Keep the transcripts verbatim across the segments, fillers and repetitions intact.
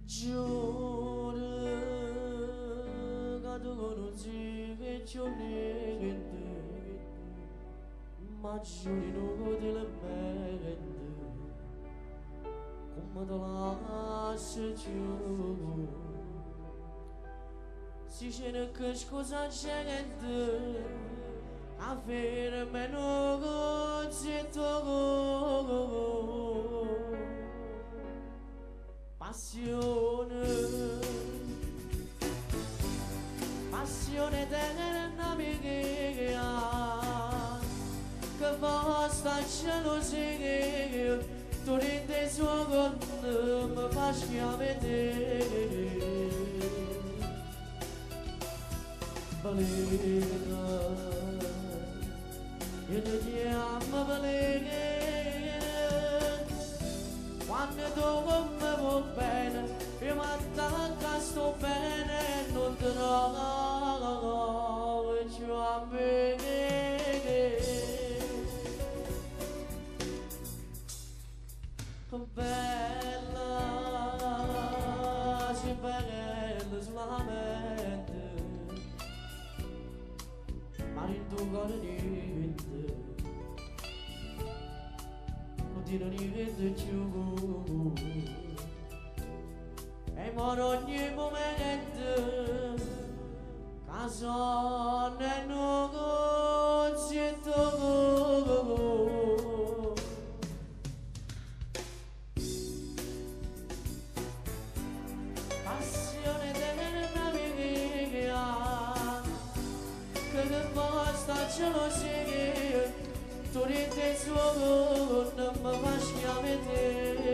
Giuro che che giornate ma giuro che le mente come te lasci giù si c'è che scusa c'è a fare meno che passione, passione dell'amica che basta gelosia, tu rende suo con mi fa schiavere. Balena, io ti chiamo balena, quando tu mi vuoi bene, io mi attacco sto bene, non ti trovo e ci va bene. Che bella, si bella sulla mente, ma in tuo cuore niente, non ti niente più. E moro ogni momento, caso nel negozietto. Passione dell'amica che basta gelosia, tu rende suo non mi fa schiavere.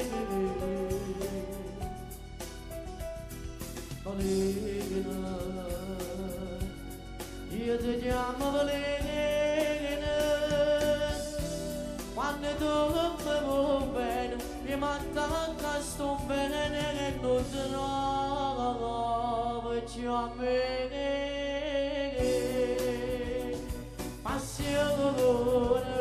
Balena, io ti chiamo balena, quando tu mi vuoi bene, io mi attacco sto bene e non ti trovo e ci va bene. Passione